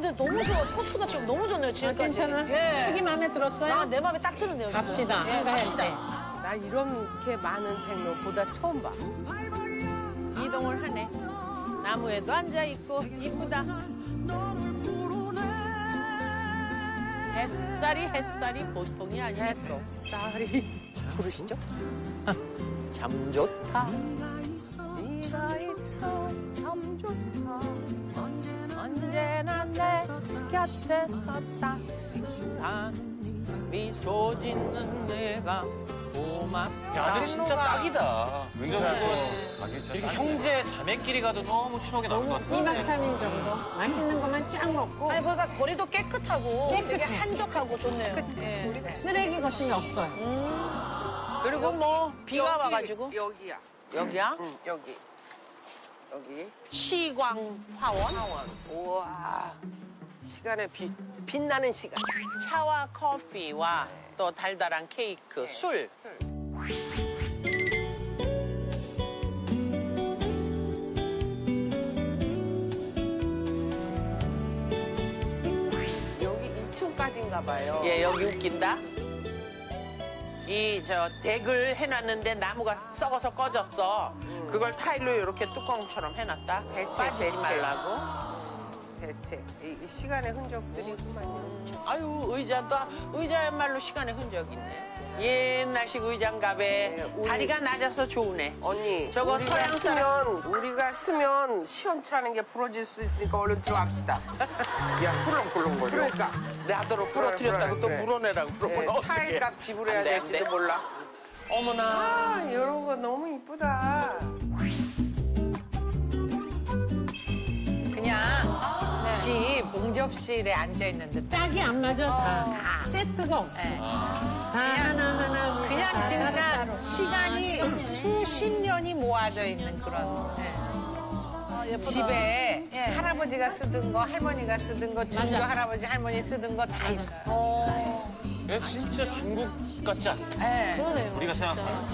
근데 너무 좋아. 코스가 지금 너무 좋네요, 지금까지. 괜찮아? 예. 숙이 마음에 들었어요? 내 마음에 딱 드는데요, 지금. 갑시다. 예, 한가할 갑시다. 때. 나 이렇게 많은 생로보다 처음 봐. 이동을 하네. 나무에도 앉아 있고 이쁘다. 햇살이 보통이 아니었어. 햇살이 부르시죠? 참 좋다. 네가 있어 참 좋다. 언제나 내 곁에 섰다. 미소 짓는 내가 고맙다. 야, 근데 진짜 딱이다. 은퇴해서 이렇게 형제 자매끼리 가도 너무 추억이 남을 것 같아요. 2박 3일 정도 맛있는 것만 쫙 먹고 아니, 그러니까 거리도 깨끗하고 되게 깨끗해. 한적하고 좋네요. 예. 쓰레기 같은 게 없어요. 그리고 뭐 비가 와가지고 여기야. 여기야? 응, 여기. 여기. 시광 화원 우와. 시간에 빛나는 시간. 차와 커피와 또 달달한 케이크 술 여기 2층까지인가 봐요. 예, 여기 웃긴다. 이 저 덱을 해놨는데 나무가 썩어서 꺼졌어. 그걸 타일로 이렇게 뚜껑처럼 해놨다. 빠지지 말라고. 대체. 이 시간의 흔적들이구만요. 아유 의자야말로 시간의 흔적이 있네. 옛날식 의장갑에 네, 우리- 다리가 낮아서 좋으네. 언니, 저거 우리가 쓰면 시원찮은 게 부러질 수 있으니까 얼른 들어갑시다. 야, 꿀렁꿀렁거려. 그러니까. 나도록 부러뜨렸다고 또 그래. 물어내라고 그러면 어떡해. 타일값 지불해야 안 돼, 안 될지도 돼. 몰라. 어머나. 아, 이런 거 너무 이쁘다. 그냥 집 응접실에 앉아 있는데 짝이 안 맞아 다. 세트가 없어. 다 하나하나 그냥 다 진짜 따로따로. 시간이 수십 년이 모아져 있는 그런 예쁘다. 집에 예. 할아버지가 쓰던 거, 할머니가 쓰던 거, 증조 맞아. 할아버지, 할머니 쓰던 거 다 있어요. 이거 진짜 중국 같지 않아? 네. 그러네요. 우리가 진짜. 생각하는.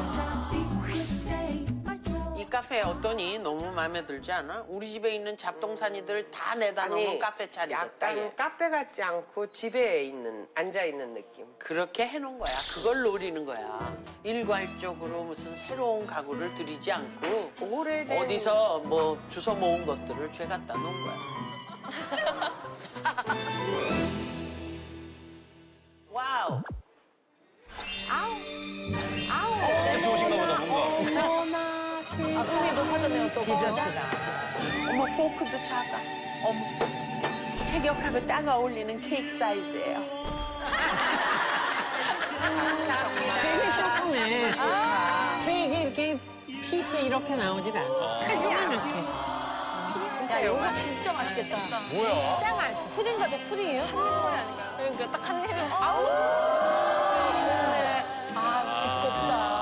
예. 이 카페 어떠니? 너무 마음에 들지 않아? 우리 집에 있는 잡동사니들 다 내다 놓은 카페 차리 됐다. 약간 얘. 카페 같지 않고 집에 앉아있는 느낌. 그렇게 해놓은 거야. 그걸 노리는 거야. 일괄적으로 무슨 새로운 가구를 들이지 않고 오래된 어디서 뭐 주워 모은 것들을 죄 갖다 놓은 거야. 와우. 진짜 좋으신가 보다, 뭔가. 음이 높아졌네요, 또. 디저트다. 어머 포크도 작아. 어머 체격하고 딱 어울리는 케이크 사이즈예요. 되게 조그매. 케이크 이렇게 피스 이렇게 나오질 않아. 크지만 이렇게. 야, 이거 진짜 맛있겠다. 뭐야? 진짜 맛있어. 푸딩 같아, 푸딩이에요? 한입거리 아닌가요? 그러니까 딱 한 입에. 아우! 좋네. 아, 두껍다.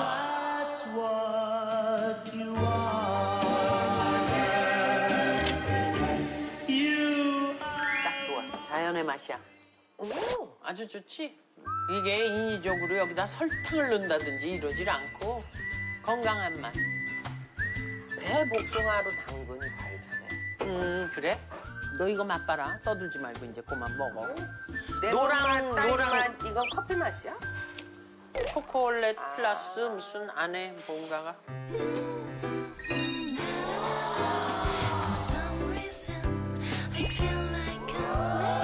딱 좋아. 자연의 맛이야. 아주 좋지? 이게 인위적으로 여기다 설탕을 넣는다든지 이러질 않고 건강한 맛. 배 복숭아로 담근 과일잖아요. 그래? 너 이거 맛봐라. 떠들지 말고 이제 그만 먹어. 노랑 노랑 이건 커피 맛이야? 초콜릿 플러스 무슨 안에 뭔가가. For some reason, I feel like a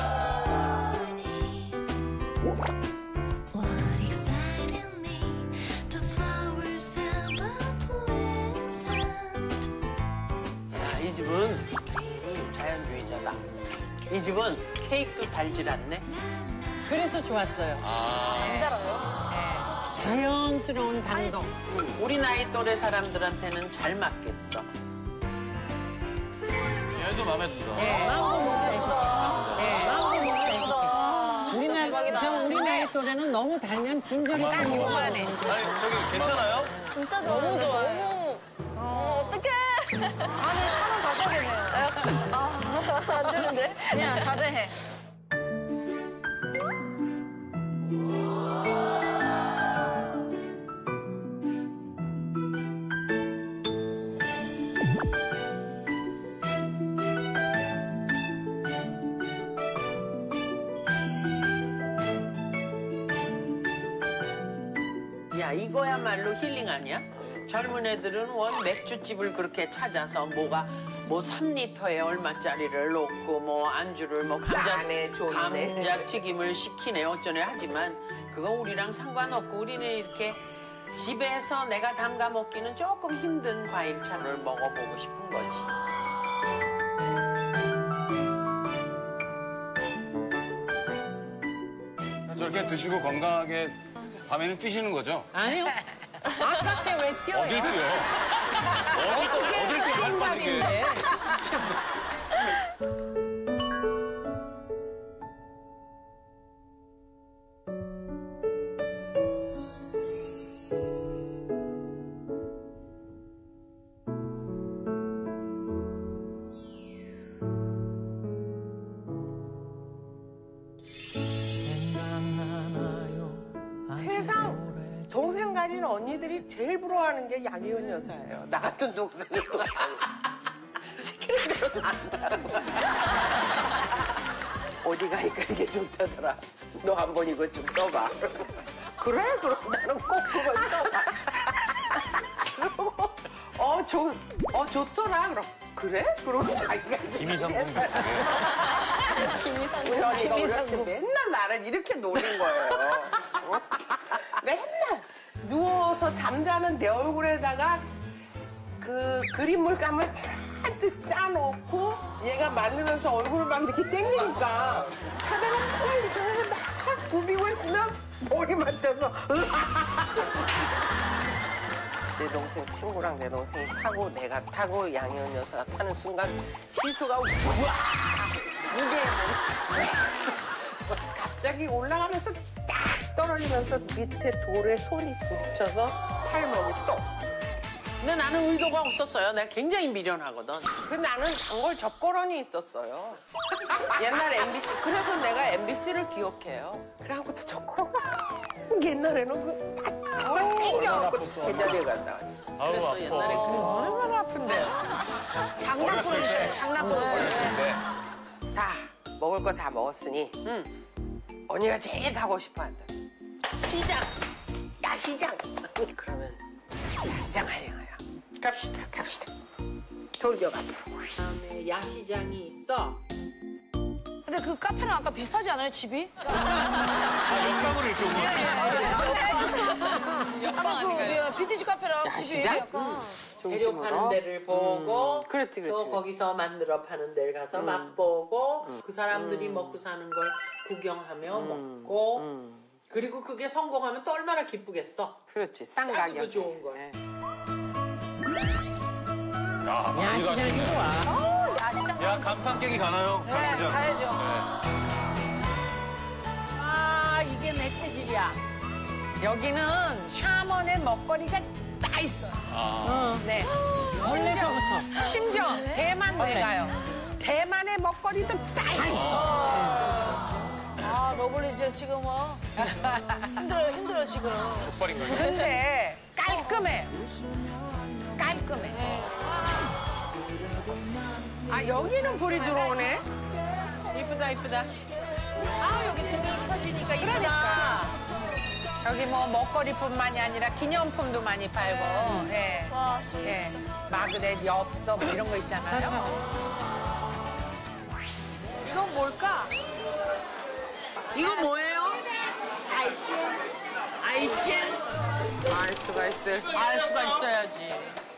lazy morning. What excited me? The flowers have a pleasant. 야, 이 집은 자연주의자다. 이 집은 케이크도 달질 않네. 그래서 좋았어요. 안 달아요? 자연스러운 당도. 우리 나이 또래 사람들한테는 잘 맞겠어. 얘도 마음에 든다. 마음도 못 예쁘다. 마음도 못 예쁘다. 우리 나이 또래는 너무 달면 진절이 당기고 아니, 저기 괜찮아요? 진짜 좋아. 너무 좋아요. 어떡해. 아니, 샤는 다시 하겠네요. 안 되는데? 그냥 자제해. 야, 이거야말로 힐링 아니야? 젊은 애들은 원 맥주집을 그렇게 찾아서 뭐 3리터에 얼마짜리를 놓고 뭐 안주를 뭐 싸네, 좋네. 감자튀김을 시키네 어쩌네 하지만 그거 우리랑 상관없고 우리는 이렇게 집에서 내가 담가 먹기는 조금 힘든 과일차를 먹어보고 싶은 거지. 저렇게 드시고 건강하게 밤에는 뛰시는 거죠? 아니요. 아깝게 왜 뛰어요? 어딜 뛰어? 어딜 뛰어? 살 빠지게. 세상 동생 가진 언니들이 제일 부러워하는 게 양희은 여사예요. 나 같은 동생을 또 시키는 대로 다 한다고. 어디 가니까 이게 좋다더라. 너 한번 이거 좀 써봐. 그래? 그럼 나는 꼭 그걸 써봐. 그리고 좋더라. 그럼 그래? 그러고 자기가 김희상군 비슷하게. 우리 언니가 어렸을 때 맨날 나를 이렇게 노린 거예요. 맨날 누워서 잠자는 내 얼굴에다가 그 그림 물감을 잔뜩 짜놓고 얘가 만들면서 얼굴을 막 이렇게 당기니까 자다가 막 이상해서 막 부비고 있으면 머리 맞춰서 내 동생 친구랑 내 동생이 타고 내가 타고 양희은 여사가 타는 순간 시수가 우와 무게 갑자기 올라가면서 딱 떨어지면서 밑에 돌에 손이 부딪혀서 팔목이 또. 근데 나는 의도가 없었어요. 내가 굉장히 미련하거든. 근데 나는 단골 접거런이 있었어요. 옛날 MBC. 그래서 내가 MBC를 기억해요. 그래갖고 또 접거런 가서 옛날에는 그딱 땡겨갖고 제자리에 간다. 아우, 그래서 아파. 옛날에 얼마나 아픈데. 장난꾸러기셨네, 장난꾸러기. 다 먹을 거 다 먹었으니 언니가 제일 가고 싶어 한다. 시장! 야시장! 그러면 야시장 할래요. 갑시다. 돌격 앞으로. 그다음에 야시장이 있어. 근데 그 카페랑 아까 비슷하지 않아요, 집이? 옆방으로 이렇게 오고. 아까 그 빈티지 카페랑 집이 야시장? 약간. 재료 파는 데를 보고 그렇지. 또 거기서 만들어 파는 데를 가서 맛보고 그 사람들이 먹고 사는 걸 구경하며 먹고 그리고 그게 성공하면 또 얼마나 기쁘겠어. 그렇지. 싼 싸고 가격. 좋은 거. 야, 많이 야시장이 가시네. 좋아. 야시장. 야, 간판 깨기 가나요? 네, 가시죠. 가야죠. 아 이게 내 체질이야. 여기는 샤먼의 먹거리가 다 있어요. 네. 원래서부터. 심지어 대만 내가요. 대만의 먹거리도 다 있어. 아, 러블리 진짜 지금 힘들어요, 지금. 족발인가요? 근데 깔끔해. 아, 여기는 불이 들어오네. 이쁘다. 아 여기 등이 펴지니까 이쁘다. 여기 뭐 먹거리뿐만이 아니라 기념품도 많이 팔고, 예. 와, 예. 마그넷, 엽서 뭐 이런 거 있잖아요. 이건 뭘까? 이거 뭐예요? 아이셴. 알 수가 있어요. 알 수가 있어야지.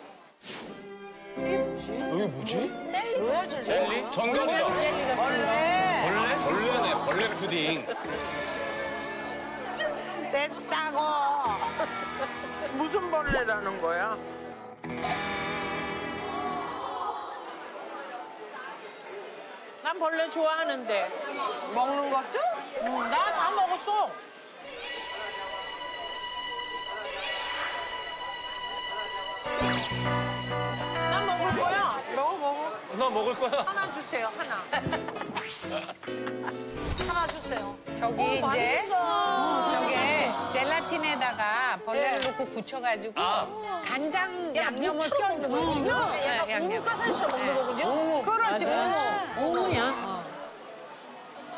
이게 뭐지? 여기 뭐지? 로얄 젤리. 젤리? 전갈이다. 벌레? 벌레네, 벌레 푸딩. 냈다고. 무슨 벌레라는 거야? 난 벌레 좋아하는데. 먹는 것도? 나 다 먹었어. 난 먹을 거야. 먹어. 나 먹을 거야. 하나 주세요, 하나. 하나 주세요. 저기 많이 이제 준다. 저게 젤라틴에다가 벌레를 네. 넣고 굳혀가지고 아. 간장 양념을 육처럼 껴주는 먹는 거지. 거군요. 약간 우뭇가사리처럼 먹는 거군요. 그렇지. 오무야.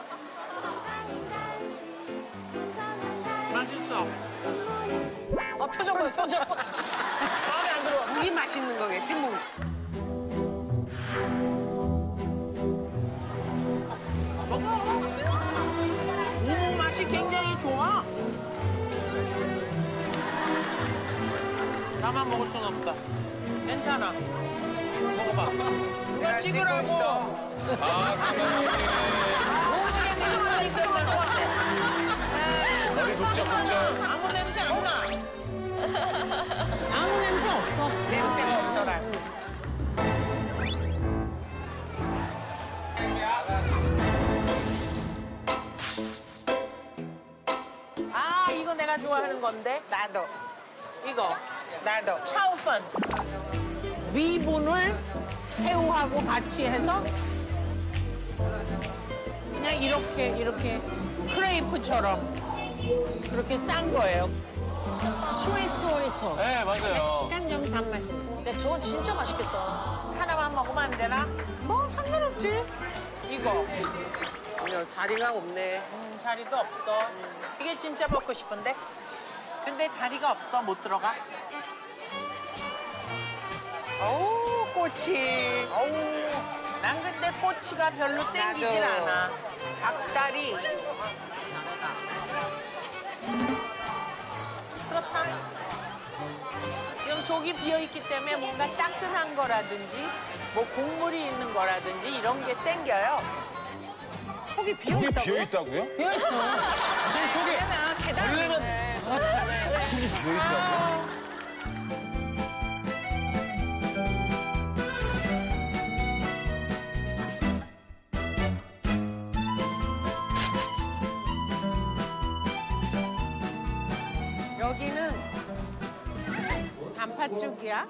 맛있어. 마음에 안 들어. 국이 맛있는 거겠지 뭐. 맛이 굉장히 좋아. 나만 먹을 순 없다. 괜찮아. 먹어봐. 누가 찍으라고. 아, 머리 북적북적. 아무 냄새 안 나. 아무 냄새 없어. 냄새 없더라. 아, 이거 내가 좋아하는 건데. 나도. 이거. 나도. 차오펀. 위분을 새우하고 같이 해서 그냥 이렇게 크레이프처럼 그렇게 싼 거예요. 스윗 소이 소스. 네, 맞아요. 약간 좀 단맛이. 근데 저건 진짜 맛있겠다. 하나만 먹으면 안 되나? 뭐 상관없지. 이거 오늘 자리가 없네. 자리도 없어. 이게 진짜 먹고 싶은데. 근데 자리가 없어. 못 들어가. 어우, 꼬치. 어우, 난 근데 꼬치가 별로 땡기진 나도. 않아. 닭다리. 그렇다. 지금 속이 비어있기 때문에 뭔가 따끈한 거라든지 뭐 국물이 있는 거라든지 이런 게 땡겨요. 속이 속이 비어있다고요? 비어있다고요? 비어있어. 지금 속이 왜냐면 계단이 있네. 속이 비어있다고요? 여기는 단팥죽이야.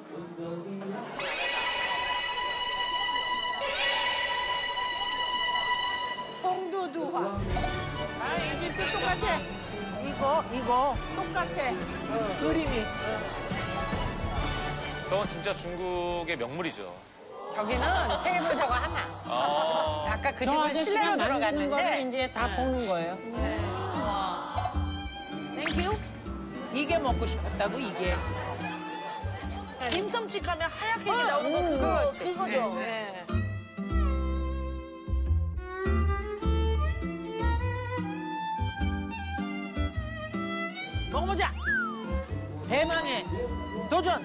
홍두두화. 아, 이게 또 똑같아. 이거 똑같아. 그림이. 저건 진짜 중국의 명물이죠. 저기는 테이블 저거 하나. 아, 아까 그 저 집은 아저씨가 실내로 만드는 거를 들어갔는데 이제 다 보는 거예요. 땡큐. 이게 먹고 싶었다고, 이게. 딤섬집 가면 하얗게 이렇게 나오는 거 그거죠. 네. 먹어보자. 대망의 도전.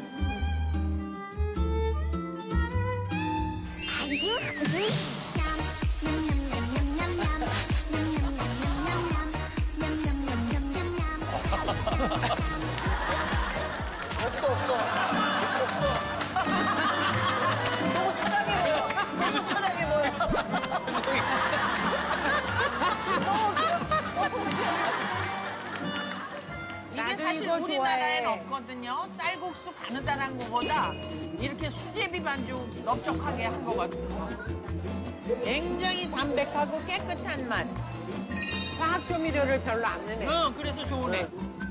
너무 천하게 보여. 너무 천하게 보여. 이게 나도 사실 이거 우리나라엔 좋아해. 없거든요. 쌀국수 가느다란 거보다 이렇게 수제비 반죽 넓적하게 한 거거든요. 굉장히 담백하고 깨끗한 맛. 화학 조미료를 별로 안 넣네. 그래서 좋으네.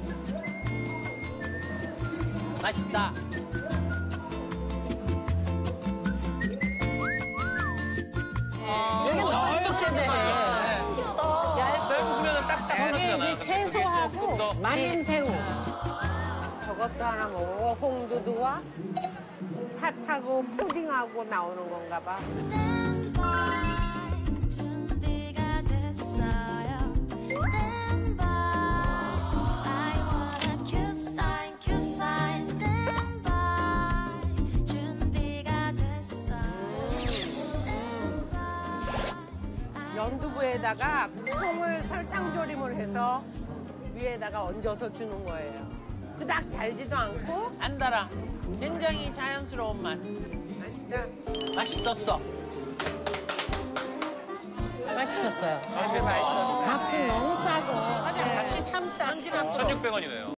맛있다. 여기 넓적진데. 쌀국수면은 딱딱 여기 하나잖아요. 이제 채소하고 말린 새우. 저것도 하나 먹고 홍두두와 팥하고 푸딩하고 나오는 건가 봐. 준비가 됐어요. Stand by. I wanna kiss sign, kiss sign. Stand by. 준비가 됐어요. Stand by. 연두부에다가 콩을 설탕조림을 해서 위에다가 얹어서 주는 거예요. 그닥 달지도 않고 안 달아. 굉장히 자연스러운 맛. 맛있다. 맛있었어. 맛있었어요. 아주 맛있었어. 값은 너무 싸고. 값이 참 싼. 1,600원이네요.